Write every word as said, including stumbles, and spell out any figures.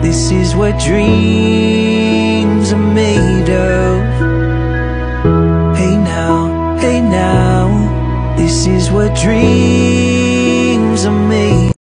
This is what dreams are made of. Hey now, hey now, this is what dreams are made of.